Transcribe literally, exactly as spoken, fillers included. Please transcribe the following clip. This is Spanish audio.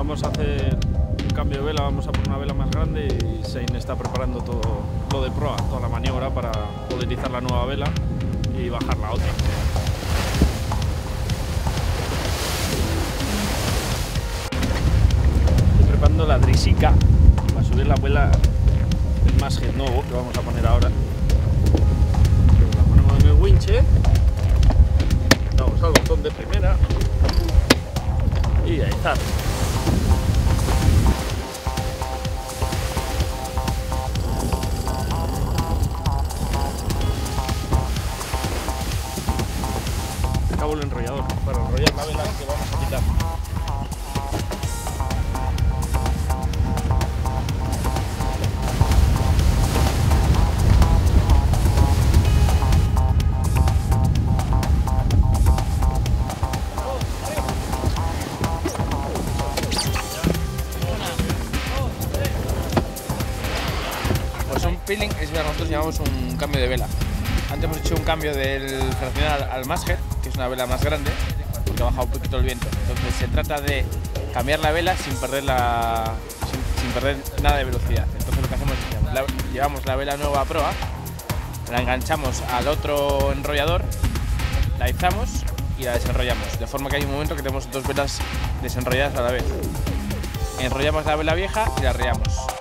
Vamos a hacer un cambio de vela, vamos a poner una vela más grande y Shane está preparando todo lo de proa, toda la maniobra para poder izar la nueva vela y bajar la otra. Estoy preparando la drisica para subir la vela del masthead nuevo que vamos a poner ahora. La ponemos en el winche, damos al botón de primera y a izar. Acabo el enrollador para enrollar la vela que vamos a quitar. Pues un peeling es lo que nosotros llamamos un cambio de vela. Antes hemos hecho un cambio del fraccional al masthead, que es una vela más grande, porque ha bajado un poquito el viento. Entonces se trata de cambiar la vela sin perder, la, sin, sin perder nada de velocidad. Entonces lo que hacemos es la, llevamos la vela nueva a proa, la enganchamos al otro enrollador, la izamos y la desenrollamos. De forma que hay un momento que tenemos dos velas desenrolladas a la vez. Enrollamos la vela vieja y la arreamos.